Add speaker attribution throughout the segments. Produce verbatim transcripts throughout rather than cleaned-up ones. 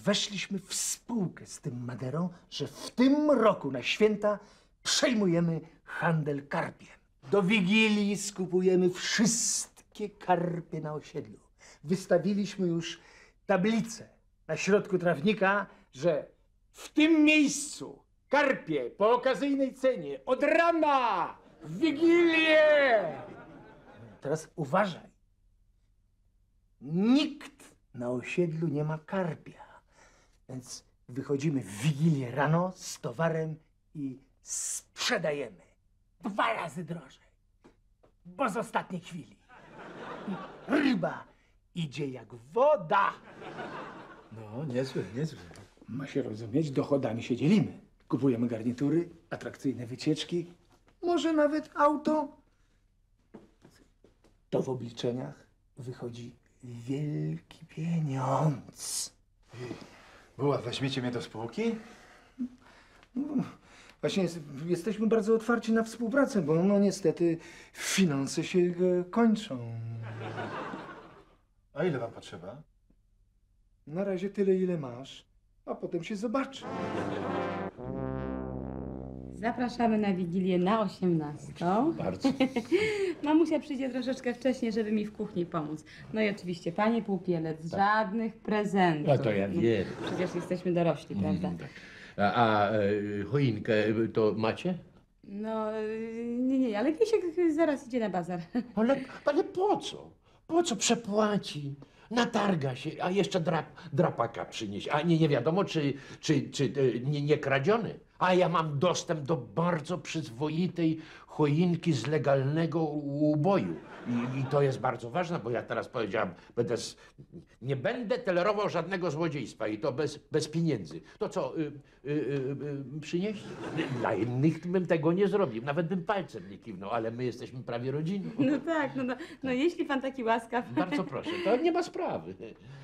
Speaker 1: weszliśmy w spółkę z tym Maderą, że w tym roku na święta przejmujemy handel karpiem. Do Wigilii skupujemy wszystkie karpie na osiedlu. Wystawiliśmy już tablicę na środku trawnika, że w tym miejscu karpie po okazyjnej cenie od rana w Wigilię. Teraz uważaj. Nikt na osiedlu nie ma karpia, więc wychodzimy w Wigilię rano z towarem i sprzedajemy dwa razy drożej, bo z ostatniej chwili. Ryba idzie jak woda.
Speaker 2: No, niezłe, niezłe.
Speaker 1: Ma się rozumieć, dochodami się dzielimy. Kupujemy garnitury, atrakcyjne wycieczki, może nawet auto. To w obliczeniach wychodzi wielki pieniądz.
Speaker 2: Buła, weźmiecie mnie do spółki?
Speaker 1: No, właśnie jest, jesteśmy bardzo otwarci na współpracę, bo no niestety finanse się e, kończą.
Speaker 2: A ile wam potrzeba?
Speaker 1: Na razie tyle, ile masz, a potem się zobaczy.
Speaker 3: Zapraszamy na Wigilię na osiemnastą.
Speaker 2: Bardzo.
Speaker 3: Mamusia przyjdzie troszeczkę wcześniej, żeby mi w kuchni pomóc. No i oczywiście, panie Półpielec, żadnych prezentów.
Speaker 4: A to ja wiem.
Speaker 3: No, przecież jesteśmy dorośli, prawda?
Speaker 4: A, a e, choinkę to macie?
Speaker 3: No, y, nie, nie, ale Wiesiek zaraz idzie na bazar.
Speaker 4: Ale, ale po co? Po co przepłaci? Natarga się, a jeszcze drap, drapaka przyniesie. A nie, nie wiadomo, czy, czy, czy e, nie, nie kradziony. A ja mam dostęp do bardzo przyzwoitej choinki z legalnego uboju. I, I to jest bardzo ważne, bo ja teraz powiedziałam, będę z, nie będę tolerował żadnego złodziejstwa i to bez, bez pieniędzy. To co, y, y, y, y, przynieść? Dla innych bym tego nie zrobił, nawet bym palcem nie kiwnął, ale my jesteśmy prawie rodziną.
Speaker 3: No tak, no, no, no jeśli pan taki łaskaw.
Speaker 4: Bardzo proszę, to nie ma sprawy.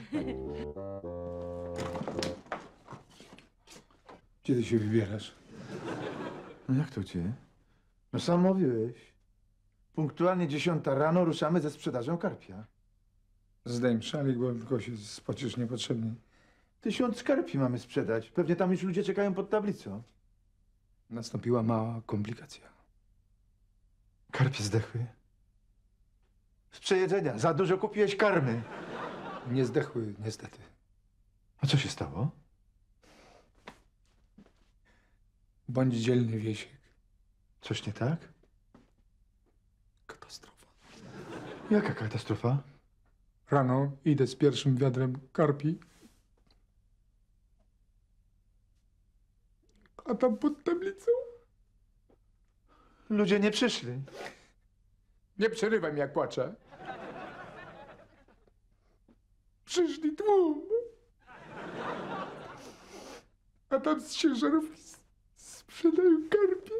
Speaker 2: Gdzie ty się wybierasz? No jak to gdzie? No sam mówiłeś. Punktualnie dziesiąta rano ruszamy ze sprzedażą karpia.
Speaker 5: Zdejm szalik, bo tylko się spocisz niepotrzebnie.
Speaker 2: Tysiąc karpi mamy sprzedać. Pewnie tam już ludzie czekają pod tablicą.
Speaker 5: Nastąpiła mała komplikacja.
Speaker 2: Karpie zdechły. Z przejedzenia. Za dużo kupiłeś karmy.
Speaker 5: Nie zdechły, niestety.
Speaker 2: A co się stało?
Speaker 5: Bądź dzielny, Wiesiek.
Speaker 2: Coś nie tak?
Speaker 5: Katastrofa.
Speaker 2: Jaka katastrofa?
Speaker 5: Rano idę z pierwszym wiadrem karpi. A tam pod tablicą?
Speaker 2: Ludzie nie przyszli.
Speaker 5: Nie przerywaj mi, jak płaczę. Przyszli tłum. A tam z ciężarówki s- sprzedają karpie.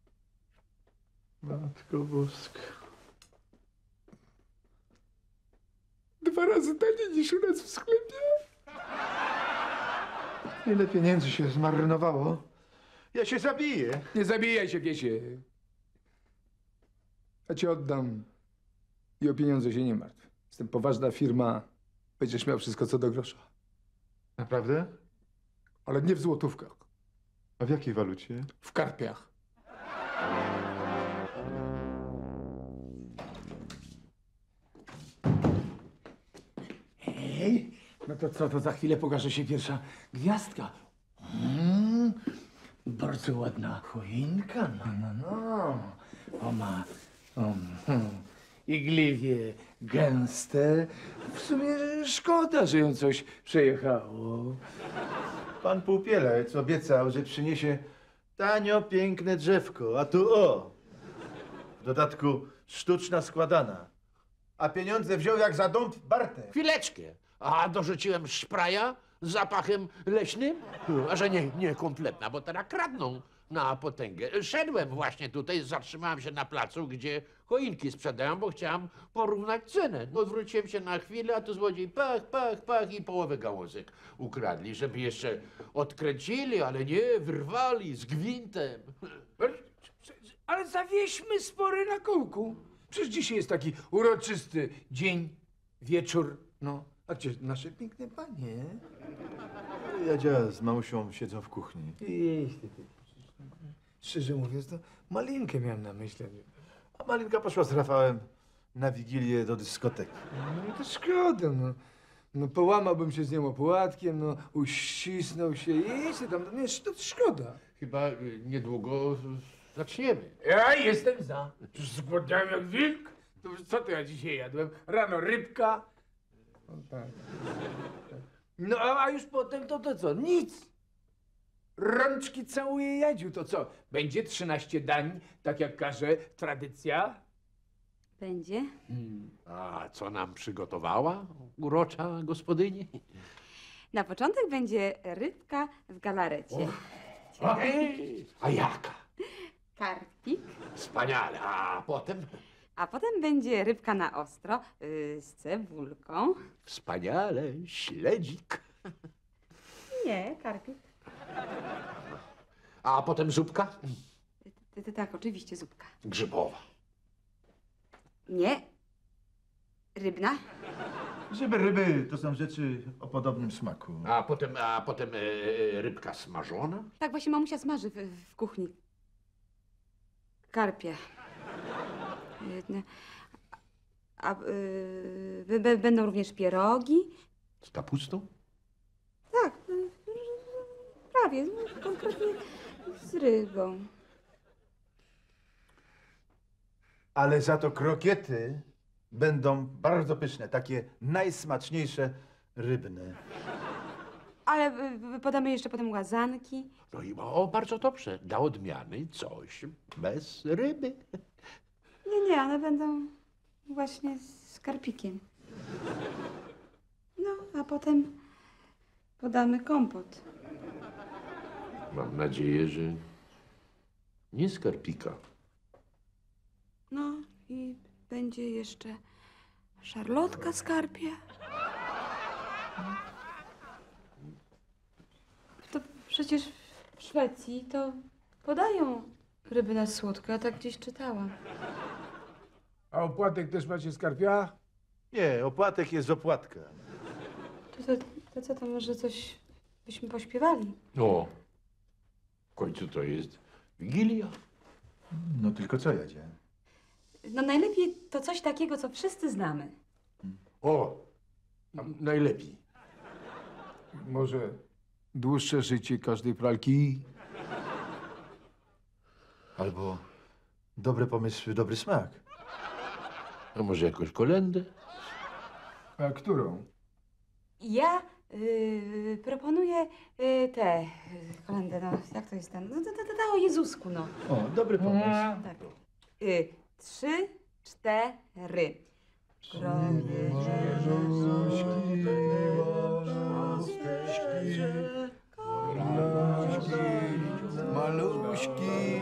Speaker 2: Matko Boska.
Speaker 5: Dwa razy taniej niż u nas w sklepie.
Speaker 2: Ile pieniędzy się zmarnowało? Ja się zabiję.
Speaker 5: Nie zabijaj się, Wiesiek. Ja ci oddam. I o pieniądze się nie martw. Jestem poważna firma. Będziesz miał wszystko co do grosza.
Speaker 2: Naprawdę?
Speaker 5: Ale nie w złotówkach.
Speaker 2: A w jakiej walucie?
Speaker 5: W karpiach.
Speaker 1: Ej, no to co, to za chwilę pokaże się pierwsza gwiazdka. Mm, bardzo ładna choinka, no, no, no. O ma, o, hmm, igliwie gęste. W sumie szkoda, że ją coś przejechało.
Speaker 2: Pan Półpielec obiecał, że przyniesie tanio, piękne drzewko. A tu o! W dodatku sztuczna składana. A pieniądze wziął jak za dąb Bartek.
Speaker 4: Chwileczkę. A dorzuciłem szpraja z zapachem leśnym? A że nie, nie kompletna, bo teraz kradną na potęgę. Szedłem właśnie tutaj, zatrzymałem się na placu, gdzie choinki sprzedają, bo chciałem porównać cenę. Odwróciłem się na chwilę, a tu złodziej pach, pach, pach i połowę gałązek ukradli, żeby jeszcze odkręcili, ale nie, wyrwali z gwintem.
Speaker 1: Ale zawieźmy spory na kółku. Przecież dzisiaj jest taki uroczysty dzień, wieczór, no.
Speaker 5: A gdzie nasze piękne panie?
Speaker 2: Jadzia z mamusią siedzą w kuchni.
Speaker 5: Iść, ty, ty. Szczerze mówiąc, to malinkę miałem na myśli.
Speaker 2: A Malinka poszła z Rafałem na Wigilię do dyskoteki.
Speaker 5: No to szkoda, no. No połamałbym się z nią opłatkiem, no uścisnął się i idź tam, no nie, to szkoda.
Speaker 4: Chyba y, niedługo zaczniemy.
Speaker 5: Ja jestem za. Zgłodniałem jak wilk. To co to ja dzisiaj jadłem? Rano rybka. No, tak. No a, a już potem to, to co? Nic. Rączki całuje Jadziu, to co? Będzie trzynaście dań, tak jak każe tradycja?
Speaker 3: Będzie?
Speaker 4: A co nam przygotowała urocza gospodyni?
Speaker 3: Na początek będzie rybka w galarecie.
Speaker 4: Ej, a jaka?
Speaker 3: Karpik.
Speaker 4: Wspaniale. A potem?
Speaker 3: A potem będzie rybka na ostro yy, z cebulką.
Speaker 4: Wspaniale. Śledzik.
Speaker 3: Nie, karpik.
Speaker 4: A potem zupka?
Speaker 3: Ty, ty, tak, oczywiście zupka.
Speaker 4: Grzybowa.
Speaker 3: Nie. Rybna.
Speaker 2: Żeby ryby to są rzeczy o podobnym smaku.
Speaker 4: A potem, a potem e, e, rybka smażona?
Speaker 3: Tak właśnie mamusia smaży w, w kuchni. Karpie. Jedne. A yy, b- b- będą również pierogi.
Speaker 4: Z kapustą?
Speaker 3: Tak, y, prawie, no, konkretnie z rybą.
Speaker 2: Ale za to krokiety będą bardzo pyszne, takie najsmaczniejsze rybne.
Speaker 3: Ale y, y, podamy jeszcze potem łazanki.
Speaker 4: No i o, bardzo dobrze. Dla odmiany coś bez ryby.
Speaker 3: Nie, nie, one będą właśnie z karpikiem. No, a potem podamy kompot.
Speaker 4: Mam nadzieję, że nie z karpika.
Speaker 3: No i będzie jeszcze szarlotka z karpia. To przecież w Szwecji to podają ryby na słodko, ja tak gdzieś czytałam.
Speaker 5: A opłatek też macie z karpia?
Speaker 2: Nie, opłatek jest z opłatka.
Speaker 3: To, to, to co, to może coś byśmy pośpiewali?
Speaker 4: No, w końcu to jest Wigilia.
Speaker 2: No tylko co, Jadzia?
Speaker 3: No najlepiej to coś takiego, co wszyscy znamy.
Speaker 4: O, a najlepiej.
Speaker 5: Może dłuższe życie każdej pralki?
Speaker 2: Albo dobre pomysły, dobry smak.
Speaker 4: A może jakąś kolendę?
Speaker 5: A którą?
Speaker 3: Ja yy, proponuję yy, tę yy, kolendę, no jak to jest ten? No, to, to, to o Jezusku, no.
Speaker 2: O, dobry pomysł.
Speaker 3: Tak. Y, trzy, cztery. Gronie
Speaker 5: Maluśki.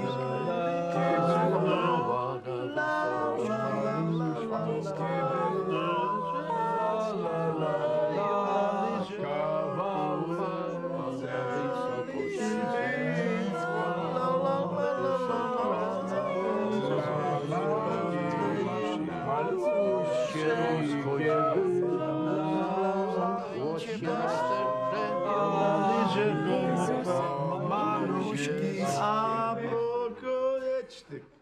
Speaker 2: Maluśki, a pokoneczny.